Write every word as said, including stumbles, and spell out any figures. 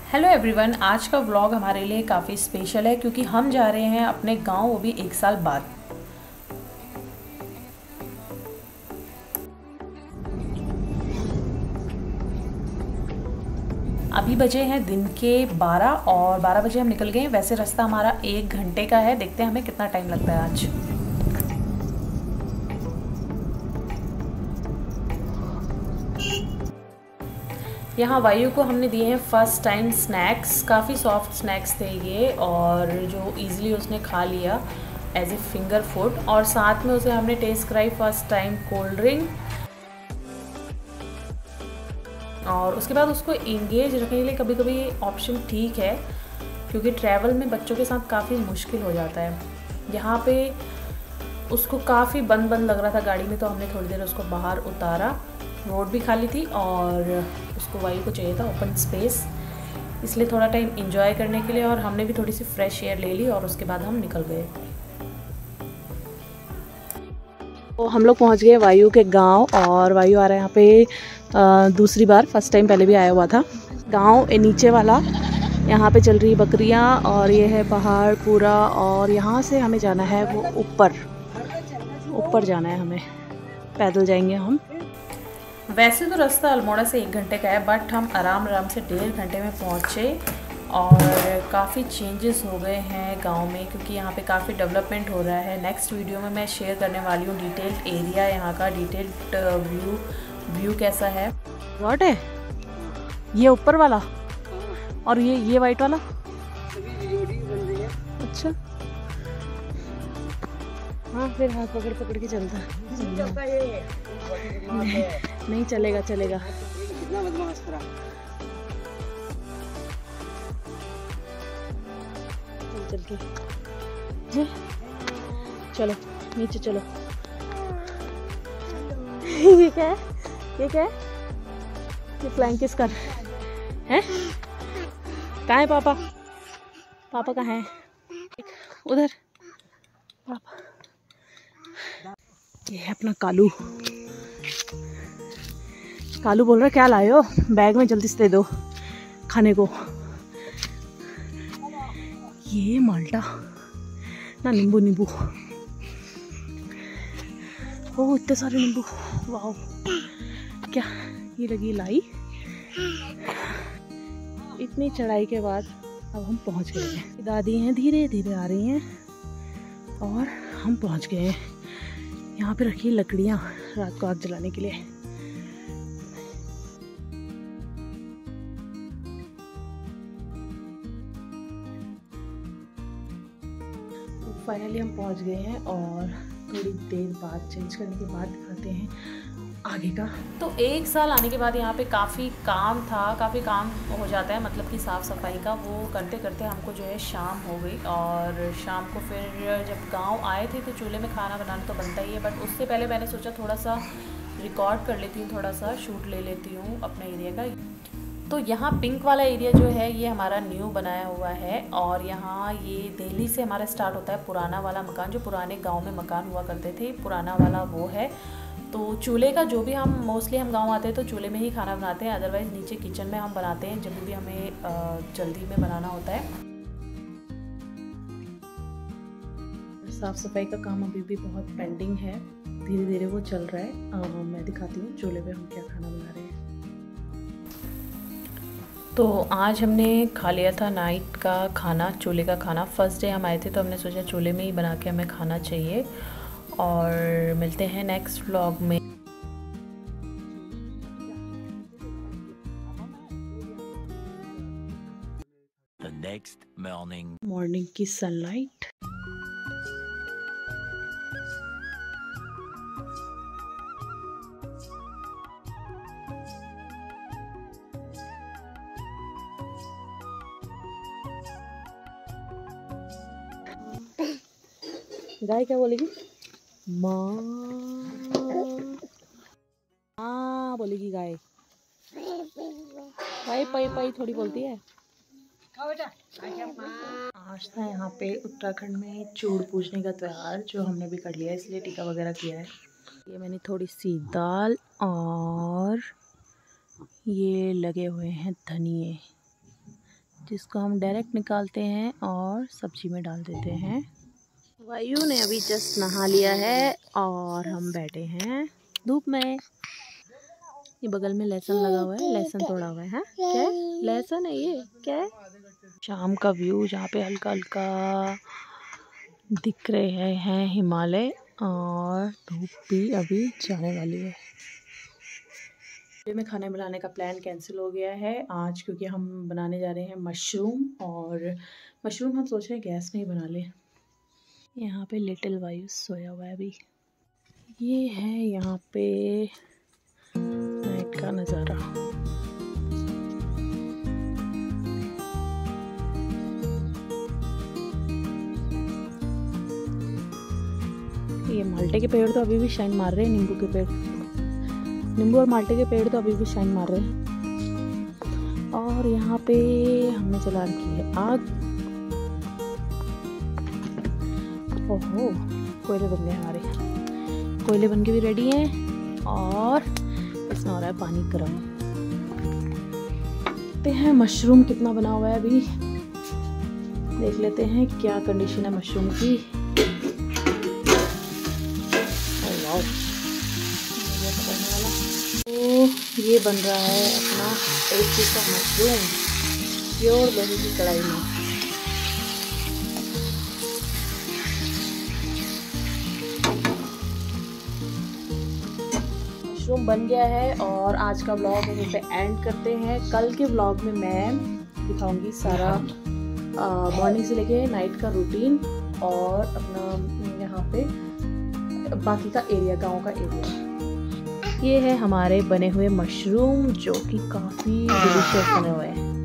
Hello everyone, आज का vlog हमारे लिए काफ़ी स्पेशल है क्योंकि हम जा रहे हैं अपने गांव, वो भी एक साल बाद। अभी बजे हैं दिन के बारह और बारह बजे हम निकल गए हैं। वैसे रास्ता हमारा एक घंटे का है, देखते हैं हमें कितना टाइम लगता है आज। यहाँ वायु को हमने दिए हैं फर्स्ट टाइम स्नैक्स। काफ़ी सॉफ्ट स्नैक्स थे ये, और जो इजीली उसने खा लिया एज ए फिंगर फूड। और साथ में उसे हमने टेस्ट कराई फर्स्ट टाइम कोल्ड ड्रिंक, और उसके बाद उसको इंगेज रखने के लिए कभी कभी ऑप्शन ठीक है क्योंकि ट्रैवल में बच्चों के साथ काफ़ी मुश्किल हो जाता है। यहाँ पे उसको काफ़ी बंद बंद लग रहा था गाड़ी में, तो हमने थोड़ी देर उसको बाहर उतारा। रोड भी खाली थी और उसको वायु को चाहिए था ओपन स्पेस, इसलिए थोड़ा टाइम एंजॉय करने के लिए, और हमने भी थोड़ी सी फ्रेश एयर ले ली और उसके बाद हम निकल गए। तो हम लोग पहुंच गए वायु के गांव, और वायु आ रहा है यहाँ पे आ, दूसरी बार। फर्स्ट टाइम पहले भी आया हुआ था। गांव नीचे वाला, यहाँ पे चल रही बकरियाँ, और ये है पहाड़ पूरा, और यहाँ से हमें जाना है वो ऊपर ऊपर जाना है हमें, पैदल जाएंगे हम। वैसे तो रास्ता अल्मोड़ा से एक घंटे का है, बट हम आराम आराम से डेढ़ घंटे में पहुँचे। और काफ़ी चेंजेस हो गए हैं गांव में क्योंकि यहाँ पे काफ़ी डेवलपमेंट हो रहा है। नेक्स्ट वीडियो में मैं शेयर करने वाली हूँ डिटेल्ड एरिया, यहाँ का डिटेल्ड व्यू व्यू कैसा है। व्हाट है ये ऊपर वाला, और ये ये वाइट वाला? अच्छा हाँ, फिर हाथ पकड़ पकड़ के चलता है। नहीं, नहीं चलेगा चलेगा। चल के जी, चलो नीचे चलो। ये क्या है, ये क्या है? ये फ्लाइंग किस कर है? कहाँ है पापा? पापा कहाँ है? उधर पापा। ये है अपना कालू। कालू बोल रहा क्या लाए हो बैग में, जल्दी से दे दो खाने को। ये माल्टा ना, नींबू नींबू। ओह इतने सारे नींबू, वाह। क्या ये लगी लाई। इतनी चढ़ाई के बाद अब हम पहुंच गए हैं। दादी हैं धीरे धीरे आ रही हैं और हम पहुंच गए हैं। यहाँ पे रखी लकड़ियाँ रात को आग जलाने के लिए। फाइनली हम पहुंच गए हैं, और थोड़ी देर बाद चेंज करने के बाद दिखाते हैं आगे का। तो एक साल आने के बाद यहाँ पे काफ़ी काम था, काफ़ी काम हो जाता है, मतलब कि साफ़ सफाई का। वो करते करते हमको जो है शाम हो गई, और शाम को फिर जब गांव आए थे तो चूल्हे में खाना बनाना तो बनता ही है, बट उससे पहले मैंने सोचा थोड़ा सा रिकॉर्ड कर लेती हूँ, थोड़ा सा शूट ले लेती हूँ अपने एरिया का। तो यहाँ पिंक वाला एरिया जो है ये हमारा न्यू बनाया हुआ है, और यहाँ ये दिल्ली से हमारा स्टार्ट होता है पुराना वाला मकान, जो पुराने गांव में मकान हुआ करते थे, पुराना वाला वो है। तो चूल्हे का जो भी, हम मोस्टली हम गांव आते हैं तो चूल्हे में ही खाना बनाते हैं, अदरवाइज़ नीचे किचन में हम बनाते हैं जब भी हमें जल्दी में बनाना होता है। साफ़ सफाई का काम अभी भी बहुत पेंडिंग है, धीरे धीरे वो चल रहा है। आ, मैं दिखाती हूँ चूल्हे पे हम क्या खाना बना रहे हैं। तो आज हमने खा लिया था नाइट का खाना, चूल्हे का खाना। फर्स्ट डे हम आए थे तो हमने सोचा चूल्हे में ही बना के हमें खाना चाहिए। और मिलते हैं नेक्स्ट व्लॉग में। The next morning. मॉर्निंग की सनलाइट। गाय क्या बोलेगी? माँ माँ बोलेगी गाय। पाई पाई पाई थोड़ी बोलती है। आज था यहाँ पे उत्तराखंड में चूड़ पूजने का त्यौहार, जो हमने भी कर लिया है, इसलिए टीका वगैरह किया है। ये मैंने थोड़ी सी दाल, और ये लगे हुए हैं धनिए। जिसको हम डायरेक्ट निकालते हैं और सब्जी में डाल देते हैं। वायु ने अभी जस्ट नहा लिया है और हम बैठे हैं धूप में। ये बगल में लहसुन लगा हुआ है, लहसुन तोड़ा हुआ है। हाँ क्या लहसुन है ये क्या है? शाम का व्यू जहाँ पे हल्का हल्का दिख रहे हैं हिमालय और धूप भी अभी जाने वाली है। में खाना बनाने का प्लान कैंसिल हो गया है आज, क्योंकि हम बनाने जा रहे हैं मशरूम, और मशरूम हम सोच रहे हैं गैस में ही बना लें। यहाँ पे लिटिल वायु सोया हुआ है अभी। ये है यहाँ पे नाइट का नज़ारा। ये माल्टे के पेड़ तो अभी भी शाइन मार रहे हैं, नींबू के पेड़, नींबू और माल्टे के पेड़ तो अभी भी शाइन मार रहे हैं। और यहाँ पे हमने जला रखी है आग। ओहो कोयले बन गए हमारे, कोयले बन के भी रेडी हैं और इसमें हो रहा है पानी गर्म। देखते हैं मशरूम कितना बना हुआ है अभी, देख लेते हैं क्या कंडीशन है मशरूम की। तो ये बन रहा है अपना टेस्टी सा मशरूम प्योर लोहे की कढ़ाई में। मशरूम बन गया है और आज का व्लॉग यहीं पे एंड करते हैं। कल के व्लॉग में मैं दिखाऊंगी सारा मॉर्निंग से लेके नाइट का रूटीन और अपना यहाँ पे बाकी का एरिया, गांव का एरिया। ये है हमारे बने हुए मशरूम जो कि काफ़ी डिलीशियस बने हुए हैं।